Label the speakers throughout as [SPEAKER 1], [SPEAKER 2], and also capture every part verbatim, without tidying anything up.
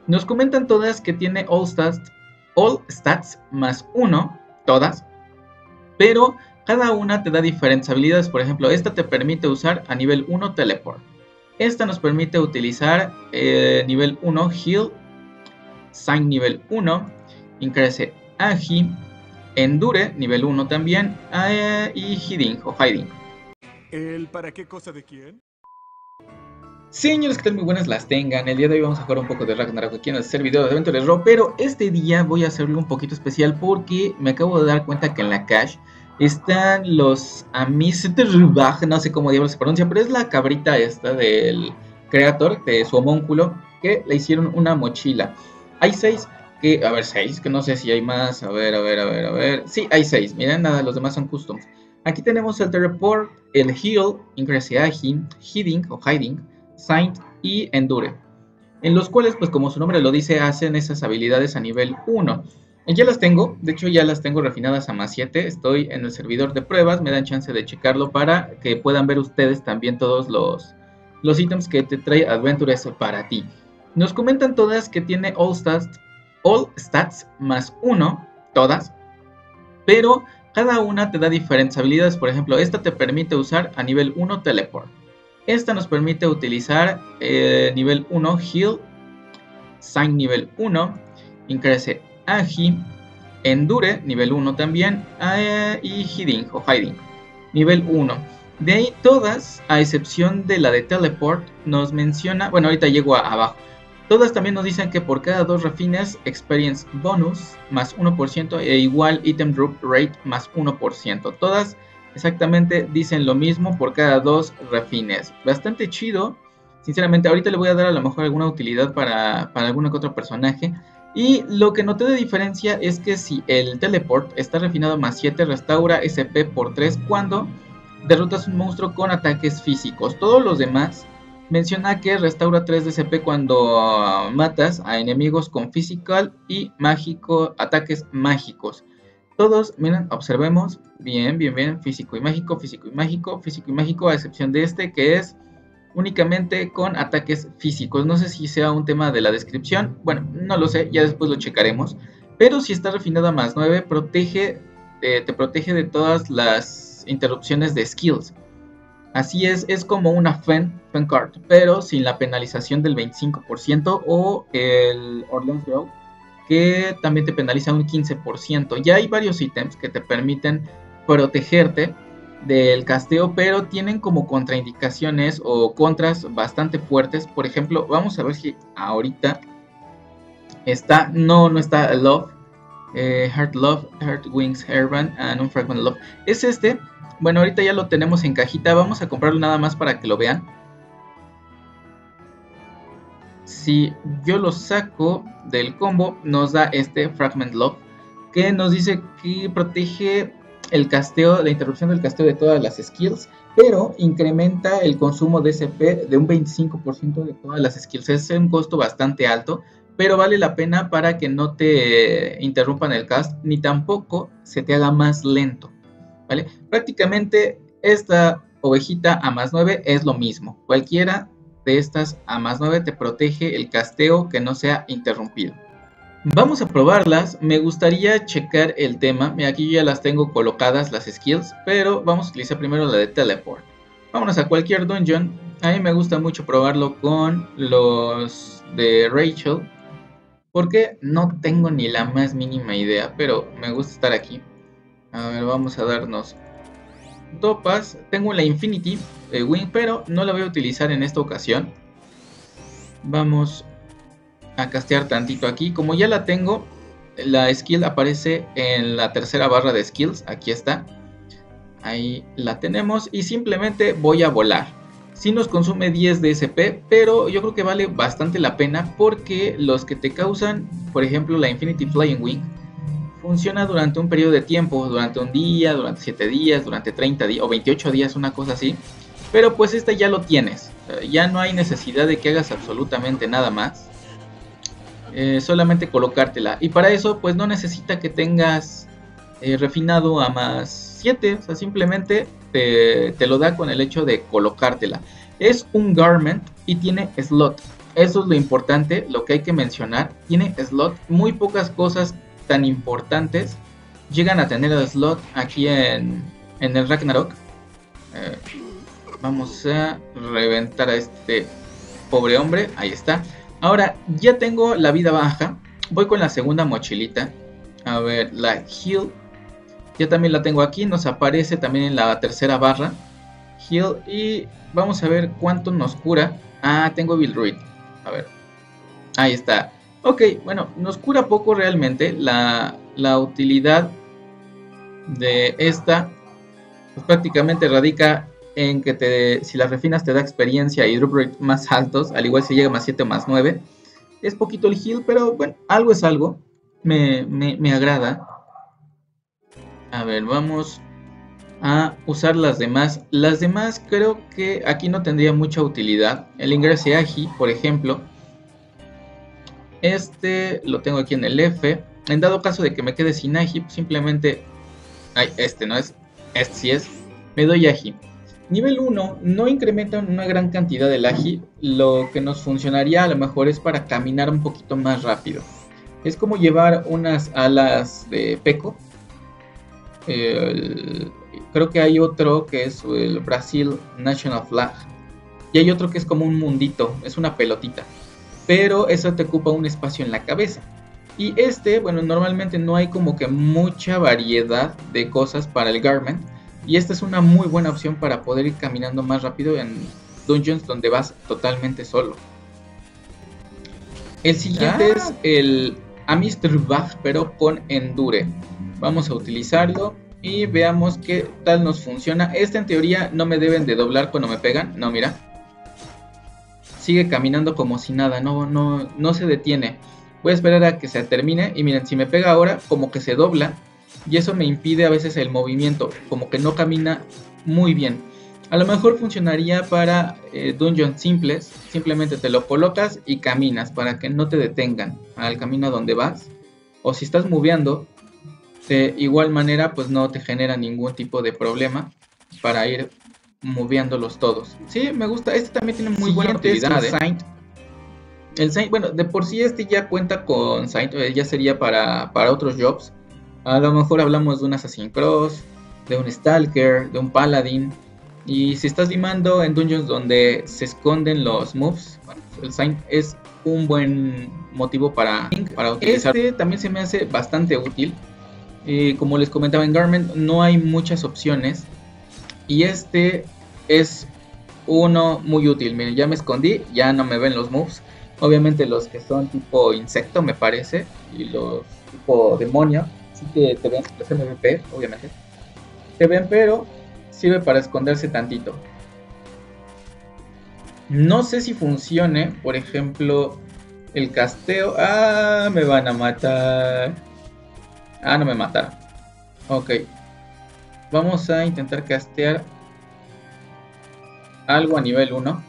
[SPEAKER 1] Nos comentan todas que tiene All Stats, All Stats más uno, todas, pero cada una te da diferentes habilidades. Por ejemplo, esta te permite usar a nivel uno Teleport. Esta nos permite utilizar eh, nivel uno Heal, Sign nivel uno, Increase Agi, Endure nivel uno también, eh, y Hiding o Hiding.
[SPEAKER 2] ¿El para qué cosa de quién?
[SPEAKER 1] Señores, que tal, muy buenas las tengan. El día de hoy vamos a jugar un poco de Ragnarok aquí en el servidor de Adventures Raw, pero este día voy a hacerlo un poquito especial porque me acabo de dar cuenta que en la cache están los Amisrubaj, no sé cómo diablos se pronuncia, pero es la cabrita esta del creador de su homúnculo, que le hicieron una mochila. Hay seis, que, a ver, seis, que no sé si hay más, a ver, a ver, a ver, a ver. Sí, hay seis, miren, nada, los demás son customs. Aquí tenemos el Teleport, el Heal, Increase Agi, Hiding o Hiding, Saint y Endure, en los cuales, pues como su nombre lo dice, hacen esas habilidades a nivel uno. Ya las tengo, de hecho ya las tengo refinadas a más siete, estoy en el servidor de pruebas, me dan chance de checarlo para que puedan ver ustedes también todos los, los ítems que te trae Adventures para ti. Nos comentan todas que tiene All Stats, All Stats más uno, todas, pero cada una te da diferentes habilidades. Por ejemplo, esta te permite usar a nivel uno Teleport. Esta nos permite utilizar eh, nivel uno Heal, Sign nivel uno, Increase Agi, Endure nivel uno también, eh, y Hiding o Hiding nivel uno. De ahí todas, a excepción de la de Teleport, nos menciona, bueno, ahorita llego a, abajo. Todas también nos dicen que por cada dos refines, Experience Bonus más uno por ciento e igual Item Drop Rate más uno por ciento. Todas exactamente dicen lo mismo por cada dos refines. Bastante chido. Sinceramente, ahorita le voy a dar a lo mejor alguna utilidad para, para alguno que otro personaje. Y lo que noté de diferencia es que si el Teleport está refinado más siete, restaura S P por tres cuando derrotas un monstruo con ataques físicos. Todos los demás menciona que restaura tres de S P cuando matas a enemigos con physical y mágico, ataques mágicos. Todos, miren, observemos, bien, bien, bien, físico y mágico, físico y mágico, físico y mágico, a excepción de este que es únicamente con ataques físicos. No sé si sea un tema de la descripción, bueno, no lo sé, ya después lo checaremos. Pero si está refinado a más nueve, protege, eh, te protege de todas las interrupciones de skills. Así es, es como una Fen, Fen Card, pero sin la penalización del veinticinco por ciento o el Orleans Grow, que también te penaliza un quince por ciento. Ya hay varios ítems que te permiten protegerte del casteo, pero tienen como contraindicaciones o contras bastante fuertes. Por ejemplo, vamos a ver si ahorita está, no, no está Love, eh, Heart Love, Heart Wings Hairband and un Fragment Love. Es este, bueno, ahorita ya lo tenemos en cajita, vamos a comprarlo nada más para que lo vean. Si yo lo saco del combo, nos da este Fragment Love, que nos dice que protege el casteo, la interrupción del casteo de todas las skills, pero incrementa el consumo de S P de un veinticinco por ciento de todas las skills. Es un costo bastante alto, pero vale la pena para que no te interrumpan el cast, ni tampoco se te haga más lento, ¿vale? Prácticamente esta ovejita a más nueve es lo mismo. Cualquiera de estas a más nueve te protege el casteo que no sea interrumpido. Vamos a probarlas. Me gustaría checar el tema. Mira, aquí ya las tengo colocadas las skills, pero vamos a utilizar primero la de Teleport. Vámonos a cualquier dungeon. A mí me gusta mucho probarlo con los de Rachel, porque no tengo ni la más mínima idea, pero me gusta estar aquí. A ver, vamos a darnos Topas. Tengo la Infinity eh, Wing, pero no la voy a utilizar en esta ocasión. Vamos a castear tantito aquí. Como ya la tengo, la skill aparece en la tercera barra de skills. Aquí está. Ahí la tenemos. Y simplemente voy a volar. Sí nos consume diez de S P, pero yo creo que vale bastante la pena, porque los que te causan, por ejemplo la Infinity Flying Wing, funciona durante un periodo de tiempo, durante un día, durante siete días, durante treinta días o veintiocho días, una cosa así. Pero pues esta ya lo tienes, ya no hay necesidad de que hagas absolutamente nada más, eh, solamente colocártela. Y para eso pues no necesita que tengas eh, refinado a más siete, o sea, simplemente te, te lo da con el hecho de colocártela. Es un garment y tiene slot. eso es lo importante, lo que hay que mencionar. Tiene slot, muy pocas cosas tan importantes llegan a tener el slot aquí en, en el Ragnarok. Eh, vamos a reventar a este pobre hombre, ahí está. Ahora ya tengo la vida baja, voy con la segunda mochilita. A ver, la heal, ya también la tengo aquí, nos aparece también en la tercera barra. Heal, y vamos a ver cuánto nos cura. Ah, tengo Bill Ruid. A ver, ahí está. Ok, bueno, nos cura poco realmente. La, la utilidad de esta pues prácticamente radica en que te, si las refinas te da experiencia y drop rate más altos, al igual si llega más siete o más nueve. Es poquito el heal, pero bueno, algo es algo. Me, me, me agrada. A ver, vamos a usar las demás. Las demás creo que aquí no tendría mucha utilidad. El ingreso Agi, por ejemplo. Este lo tengo aquí en el F. En dado caso de que me quede sin Agi, pues simplemente... Ay, este no es. Este sí es. Me doy Agi. Nivel uno no incrementa una gran cantidad del Agi. Lo que nos funcionaría a lo mejor es para caminar un poquito más rápido. Es como llevar unas alas de Peco. El, creo que hay otro que es el Brasil National Flag. Y hay otro que es como un mundito. Es una pelotita. Pero eso te ocupa un espacio en la cabeza. Y este, bueno, normalmente no hay como que mucha variedad de cosas para el Garment. Y esta es una muy buena opción para poder ir caminando más rápido en dungeons donde vas totalmente solo. El siguiente ah. es el Amistrubach, pero con Endure. Vamos a utilizarlo y veamos qué tal nos funciona. Este en teoría no me deben de doblar cuando me pegan. No, mira. Sigue caminando como si nada, no, no, no se detiene. Voy a esperar a que se termine y miren, si me pega ahora como que se dobla y eso me impide a veces el movimiento, como que no camina muy bien. A lo mejor funcionaría para eh, dungeons simples, simplemente te lo colocas y caminas para que no te detengan al camino donde vas. O si estás moviendo, de igual manera pues no te genera ningún tipo de problema para ir moviéndolos todos. Sí, me gusta, este también tiene muy buena utilidad. El Saint. El Saint, bueno, de por sí este ya cuenta con Saint, ya sería para, para otros jobs. A lo mejor hablamos de un Assassin's Cross, de un Stalker, de un Paladin. Y si estás limando en dungeons donde se esconden los moves, bueno, el Saint es un buen motivo para, para utilizar. Este también se me hace bastante útil. Eh, como les comentaba, en Garment no hay muchas opciones. Y este es uno muy útil. Miren, ya me escondí, ya no me ven los moves. Obviamente los que son tipo insecto, me parece, y los tipo demonio, sí que te ven, los M V P, obviamente. Te ven, pero sirve para esconderse tantito. No sé si funcione, por ejemplo, el casteo. Ah, me van a matar. Ah, no me mataron. Ok. Vamos a intentar castear algo a nivel uno.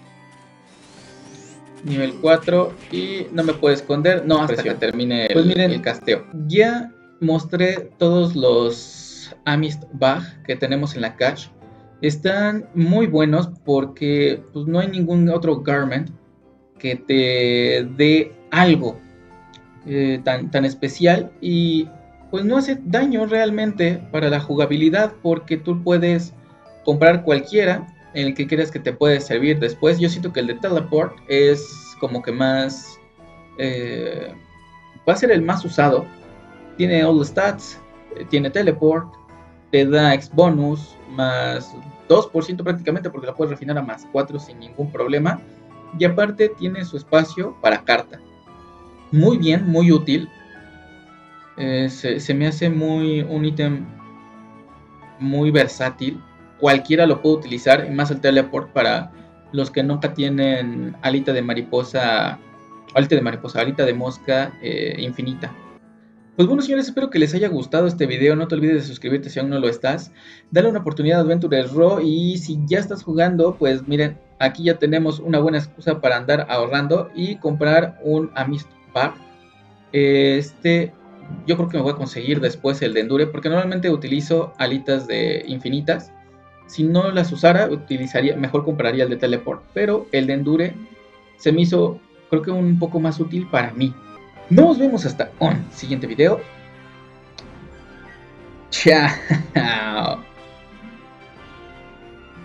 [SPEAKER 1] Nivel cuatro. Y no me puedo esconder. No, hasta que termine el, pues miren, el casteo. Ya mostré todos los Amistrubach que tenemos en la cache. Están muy buenos porque pues, no hay ningún otro Garment que te dé algo eh, tan, tan especial. Y pues no hace daño realmente para la jugabilidad, porque tú puedes comprar cualquiera en el que quieras que te puede servir después. Yo siento que el de Teleport es como que más eh, va a ser el más usado. Tiene all stats, eh, tiene Teleport, te da X bonus más dos por ciento prácticamente, porque la puedes refinar a más cuatro sin ningún problema. Y aparte tiene su espacio para carta. Muy bien, muy útil. Eh, se, se me hace muy un ítem muy versátil. Cualquiera lo puede utilizar, y más el teleport para los que nunca tienen alita de mariposa, alita de mariposa, alita de mosca eh, infinita. Pues bueno, señores, espero que les haya gustado este video. No te olvides de suscribirte si aún no lo estás. Dale una oportunidad a Adventures Raw, y si ya estás jugando, pues miren, aquí ya tenemos una buena excusa para andar ahorrando y comprar un Amistrubach. Este, yo creo que me voy a conseguir después el de Endure, porque normalmente utilizo alitas de infinitas. Si no las usara, utilizaría, mejor compraría el de Teleport, pero el de Endure se me hizo creo que un poco más útil para mí. Nos vemos hasta un siguiente video. Chao.